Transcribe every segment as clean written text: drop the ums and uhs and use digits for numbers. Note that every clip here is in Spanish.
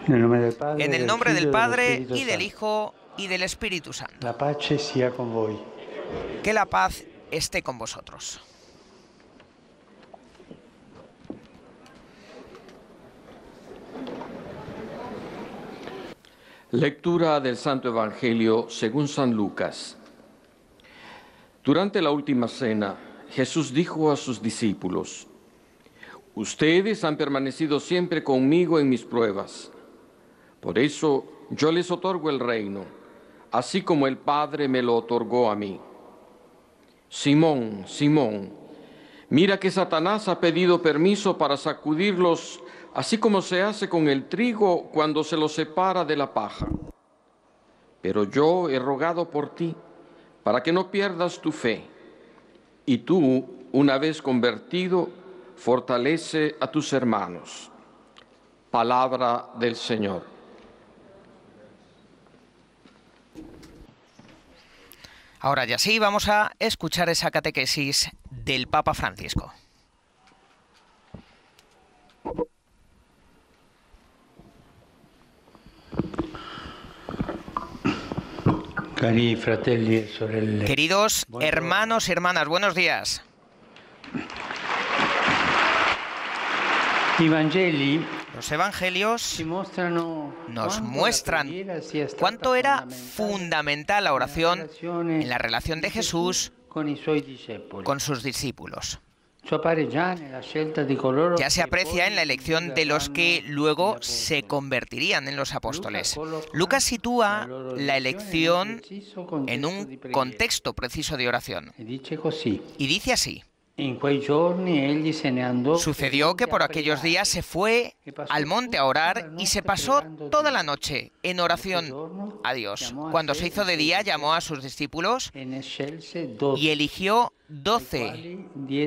En el nombre del Padre, y del Hijo, y del Espíritu Santo. La pace sia con voi. Que la paz esté con vosotros. Lectura del Santo Evangelio según San Lucas. Durante la última cena, Jesús dijo a sus discípulos: «Ustedes han permanecido siempre conmigo en mis pruebas. Por eso yo les otorgo el reino, así como el Padre me lo otorgó a mí. Simón, Simón, mira que Satanás ha pedido permiso para sacudirlos, así como se hace con el trigo cuando se lo separa de la paja. Pero yo he rogado por ti, para que no pierdas tu fe. Y tú, una vez convertido, fortalece a tus hermanos». Palabra del Señor. Ahora ya sí, vamos a escuchar esa catequesis del Papa Francisco. Cari fratelli e sorelle. Queridos hermanos y hermanas, buenos días. Los evangelios nos muestran cuánto era fundamental la oración en la relación de Jesús con sus discípulos. Ya se aprecia en la elección de los que luego se convertirían en los apóstoles. Lucas sitúa la elección en un contexto preciso de oración. Y dice así: sucedió que por aquellos días se fue al monte a orar y se pasó toda la noche en oración a Dios. Cuando se hizo de día, llamó a sus discípulos y eligió 12,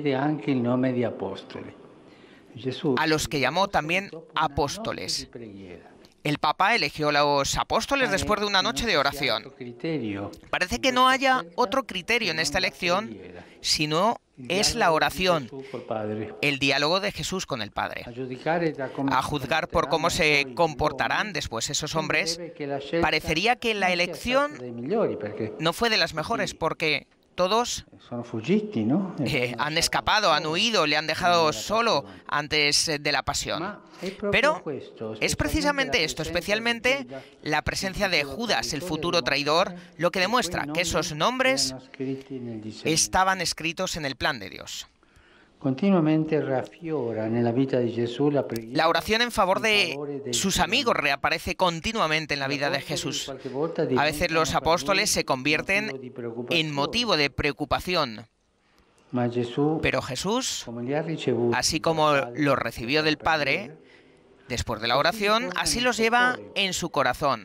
a los que llamó también apóstoles. El Papa eligió a los apóstoles después de una noche de oración. Parece que no haya otro criterio en esta elección, sino es la oración, el diálogo de Jesús con el Padre. A juzgar por cómo se comportarán después esos hombres, parecería que la elección no fue de las mejores, porque todos han escapado, han huido, le han dejado solo antes de la pasión. Pero es precisamente esto, especialmente la presencia de Judas, el futuro traidor, lo que demuestra que esos nombres estaban escritos en el plan de Dios. La oración en favor de sus amigos reaparece continuamente en la vida de Jesús. A veces los apóstoles se convierten en motivo de preocupación. Pero Jesús, así como los recibió del Padre, después de la oración, así los lleva en su corazón.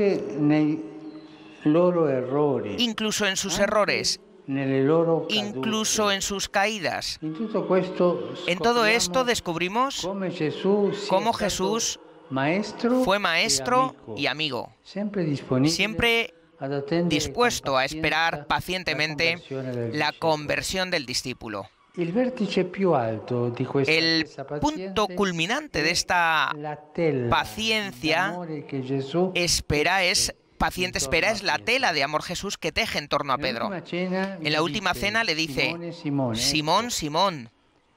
Incluso en sus errores, incluso en sus caídas. En todo esto descubrimos cómo Jesús fue maestro y amigo, siempre dispuesto a esperar pacientemente la conversión del discípulo. El punto culminante de esta paciencia paciente espera es la tela de amor Jesús que teje en torno a Pedro. En la última cena le dice: Simón, Simón.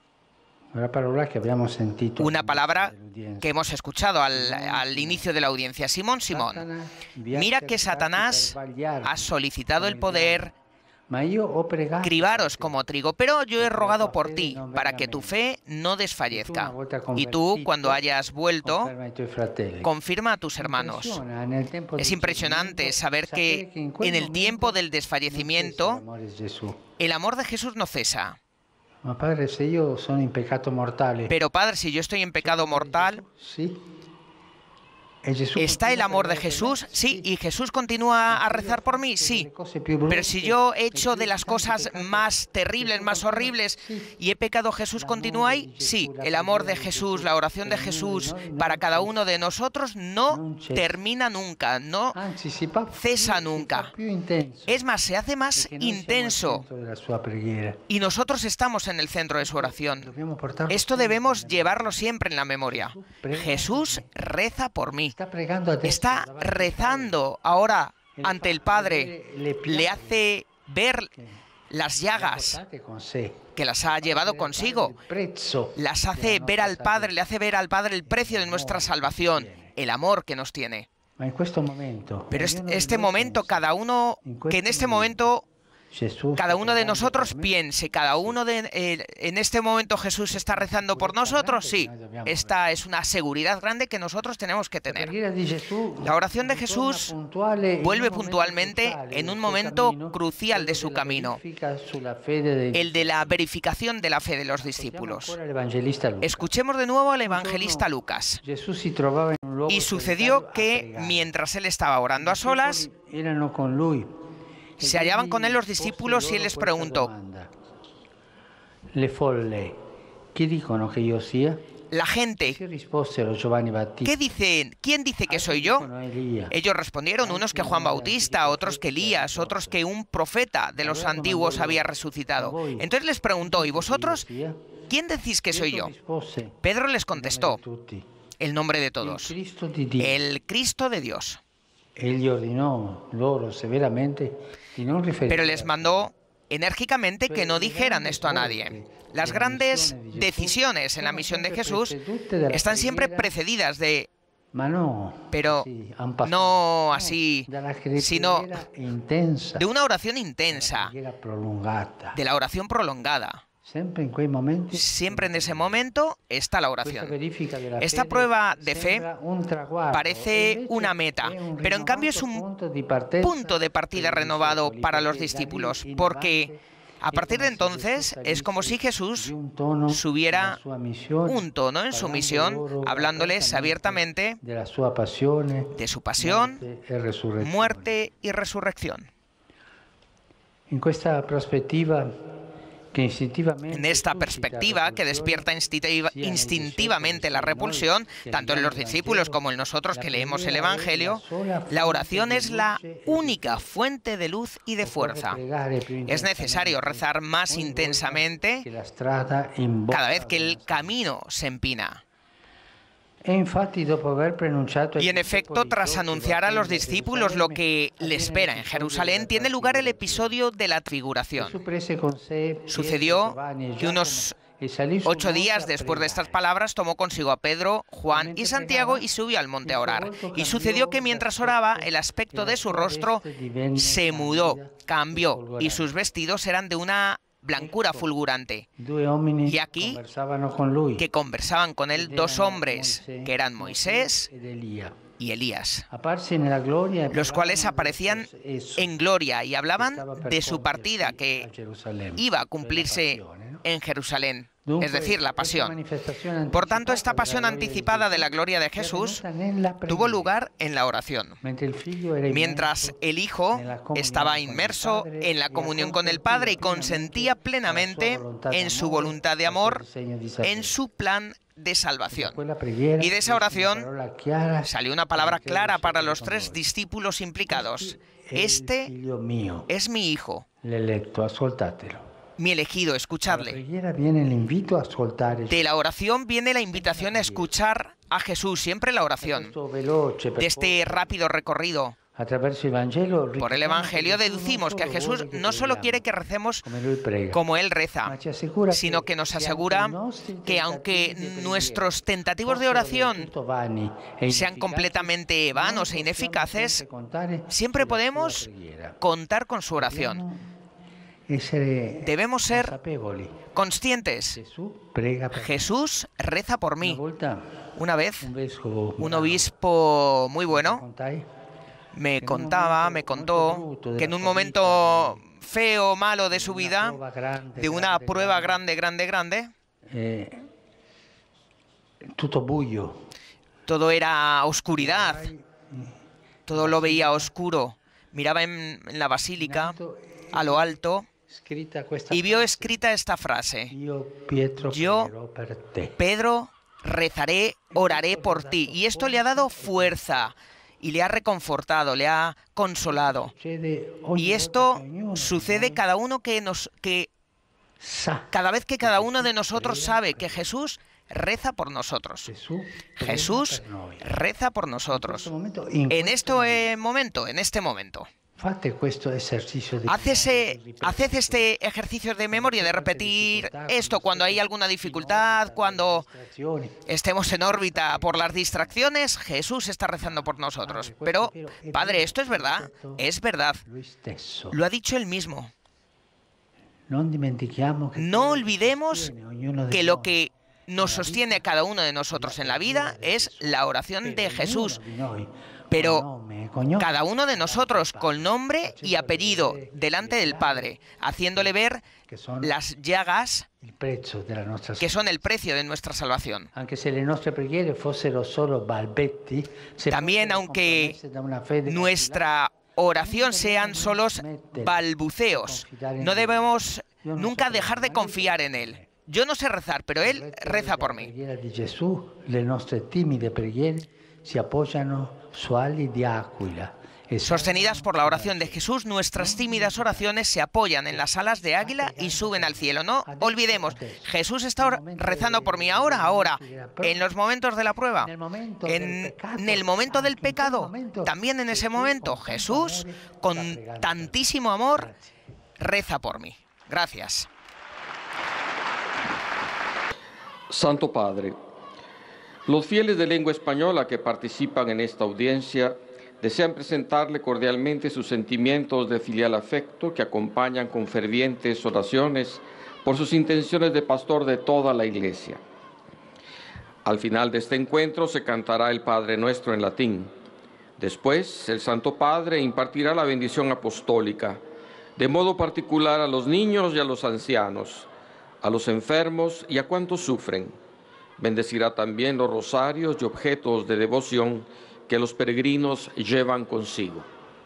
Una palabra que hemos escuchado al inicio de la audiencia. Simón, Simón, mira que Satanás ha solicitado el poder cribaros como trigo, pero yo he rogado por ti, para que tu fe no desfallezca. Y tú, cuando hayas vuelto, confirma a tus hermanos. Es impresionante saber que en el tiempo del desfallecimiento, el amor de Jesús no cesa. Pero Padre, si yo estoy en pecado mortal, ¿está el amor de Jesús? Sí. ¿Y Jesús continúa a rezar por mí? Sí. Pero si yo he hecho de las cosas más terribles, más horribles, y he pecado, ¿Jesús continúa ahí? Sí. El amor de Jesús, la oración de Jesús para cada uno de nosotros no termina nunca, no cesa nunca. Es más, se hace más intenso. Y nosotros estamos en el centro de su oración. Esto debemos llevarlo siempre en la memoria. Jesús reza por mí. aquí. Está rezando ahora ante el Padre. Le hace ver las llagas que las ha llevado consigo. Las hace ver al Padre, le hace ver al Padre el precio de nuestra salvación, el amor que nos tiene. Pero este momento, que en este momento cada uno de nosotros piense, en este momento Jesús está rezando por nosotros, sí. Esta es una seguridad grande que nosotros tenemos que tener. La oración de Jesús vuelve puntualmente en un momento crucial de su camino, el de la verificación de la fe de los discípulos. Escuchemos de nuevo al evangelista Lucas. Y sucedió que, mientras él estaba orando a solas, se hallaban con él los discípulos y él les preguntó: la gente, ¿qué dicen? ¿Quién dice que soy yo? Ellos respondieron, unos que Juan Bautista, otros que Elías, otros que un profeta de los antiguos había resucitado. Entonces les preguntó: ¿y vosotros? ¿Quién decís que soy yo? Pedro les contestó: el nombre de todos, el Cristo de Dios. Pero les mandó enérgicamente que no dijeran esto a nadie. Las grandes decisiones en la misión de Jesús están siempre precedidas de... Pero no así, sino de una oración intensa, de la oración prolongada. Siempre en ese momento está la oración. Esta prueba de fe parece una meta, pero en cambio es un punto de partida renovado para los discípulos, porque a partir de entonces es como si Jesús subiera un tono en su misión, hablándoles abiertamente de su pasión, muerte y resurrección. En esta perspectiva que despierta instintivamente la repulsión, tanto en los discípulos como en nosotros que leemos el Evangelio, la oración es la única fuente de luz y de fuerza. Es necesario rezar más intensamente cada vez que el camino se empina. Y en efecto, tras anunciar a los discípulos lo que le espera en Jerusalén, tiene lugar el episodio de la transfiguración. Sucedió que unos 8 días después de estas palabras tomó consigo a Pedro, Juan y Santiago y subió al monte a orar. Y sucedió que mientras oraba, el aspecto de su rostro se mudó, cambió, y sus vestidos eran de una blancura fulgurante. Y aquí que conversaban con él 2 hombres, que eran Moisés y Elías, los cuales aparecían en gloria y hablaban de su partida que iba a cumplirse en Jerusalén, es decir, la pasión. Por tanto, esta pasión anticipada de la gloria de Jesús tuvo lugar en la oración. Mientras el Hijo estaba inmerso en la comunión con el Padre y consentía plenamente en su voluntad de amor, en su plan de salvación. Y de esa oración salió una palabra clara para los 3 discípulos implicados: este es mi Hijo, mi elegido, escuchadle. De la oración viene la invitación a escuchar a Jesús, siempre la oración. De este rápido recorrido por el Evangelio deducimos que Jesús no solo quiere que recemos como Él reza, sino que nos asegura que aunque nuestros tentativos de oración sean completamente vanos e ineficaces, siempre podemos contar con su oración. Debemos ser conscientes. Jesús reza por mí. Una vez, un obispo muy bueno me contó que en un momento feo, malo de su vida, de una prueba grande, todo era oscuridad, todo lo veía oscuro. Miraba en la basílica, a lo alto, y vio escrita esta frase: yo, Pedro, rezaré, oraré por ti. Y esto le ha dado fuerza y le ha reconfortado, le ha consolado. Y esto sucede cada vez que cada uno de nosotros sabe que Jesús reza por nosotros. Jesús reza por nosotros. En este momento. Haced este ejercicio de memoria, de repetir esto cuando hay alguna dificultad, cuando estemos en órbita por las distracciones. Jesús está rezando por nosotros. Pero, Padre, ¿esto es verdad? Es verdad. Lo ha dicho Él mismo. No olvidemos que lo que nos sostiene a cada uno de nosotros en la vida es la oración de Jesús. Pero cada uno de nosotros con nombre y apellido delante del Padre, haciéndole ver las llagas que son el precio de nuestra salvación. También, aunque nuestra oración sean solos balbuceos, no debemos nunca dejar de confiar en Él. Yo no sé rezar, pero Él reza por mí. Sostenidas por la oración de Jesús, nuestras tímidas oraciones se apoyan en las alas de águila y suben al cielo. No olvidemos, Jesús está rezando por mí ahora, en los momentos de la prueba, en el momento del pecado, también en ese momento, Jesús, con tantísimo amor, reza por mí. Gracias. Santo Padre, los fieles de lengua española que participan en esta audiencia desean presentarle cordialmente sus sentimientos de filial afecto que acompañan con fervientes oraciones por sus intenciones de pastor de toda la Iglesia. Al final de este encuentro se cantará el Padre Nuestro en latín. Después, el Santo Padre impartirá la bendición apostólica, de modo particular a los niños y a los ancianos, a los enfermos y a cuantos sufren. Bendecirá también los rosarios y objetos de devoción que los peregrinos llevan consigo.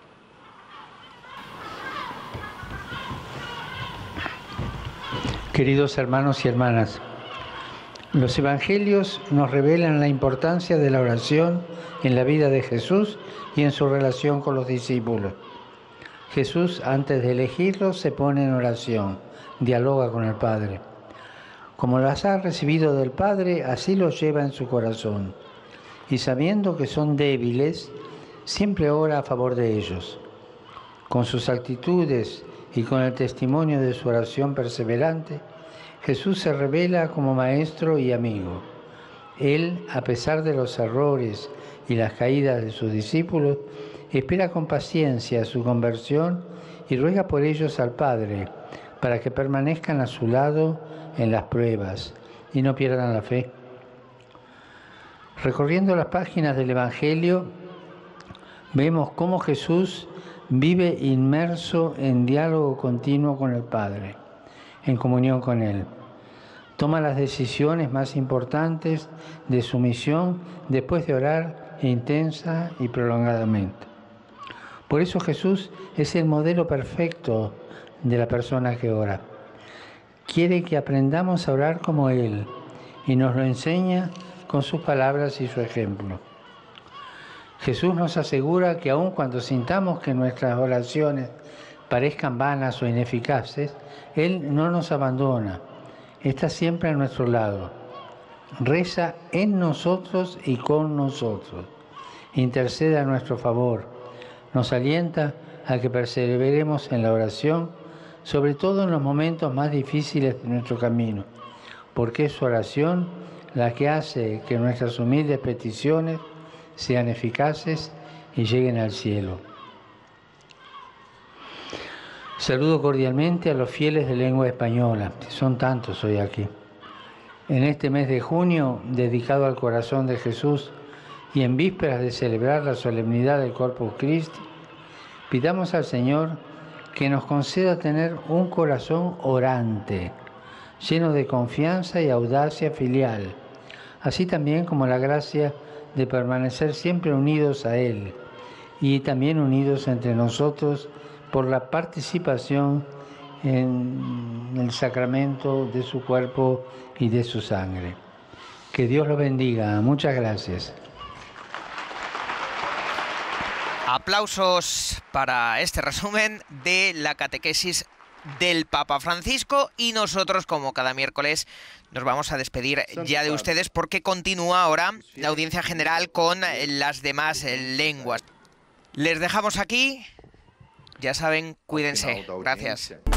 Queridos hermanos y hermanas, los evangelios nos revelan la importancia de la oración en la vida de Jesús y en su relación con los discípulos. Jesús, antes de elegirlos, se pone en oración, dialoga con el Padre. Como las ha recibido del Padre, así los lleva en su corazón. Y sabiendo que son débiles, siempre ora a favor de ellos. Con sus actitudes y con el testimonio de su oración perseverante, Jesús se revela como maestro y amigo. Él, a pesar de los errores y las caídas de sus discípulos, espera con paciencia su conversión y ruega por ellos al Padre, para que permanezcan a su lado en las pruebas y no pierdan la fe. Recorriendo las páginas del Evangelio, vemos cómo Jesús vive inmerso en diálogo continuo con el Padre, en comunión con Él. Toma las decisiones más importantes de su misión después de orar intensa y prolongadamente. Por eso Jesús es el modelo perfecto de la persona que ora. Quiere que aprendamos a orar como Él y nos lo enseña con sus palabras y su ejemplo. Jesús nos asegura que aun cuando sintamos que nuestras oraciones parezcan vanas o ineficaces, Él no nos abandona, está siempre a nuestro lado. Reza en nosotros y con nosotros, intercede a nuestro favor, nos alienta a que perseveremos en la oración, sobre todo en los momentos más difíciles de nuestro camino, porque es su oración la que hace que nuestras humildes peticiones sean eficaces y lleguen al cielo. Saludo cordialmente a los fieles de lengua española, son tantos hoy aquí. En este mes de junio, dedicado al corazón de Jesús y en vísperas de celebrar la solemnidad del Corpus Christi, pidamos al Señor que nos conceda tener un corazón orante, lleno de confianza y audacia filial, así también como la gracia de permanecer siempre unidos a Él y también unidos entre nosotros por la participación en el sacramento de su cuerpo y de su sangre. Que Dios lo bendiga. Muchas gracias. Aplausos para este resumen de la catequesis del Papa Francisco, y nosotros, como cada miércoles, nos vamos a despedir ya de ustedes porque continúa ahora la audiencia general con las demás lenguas. Les dejamos aquí. Ya saben, cuídense. Gracias.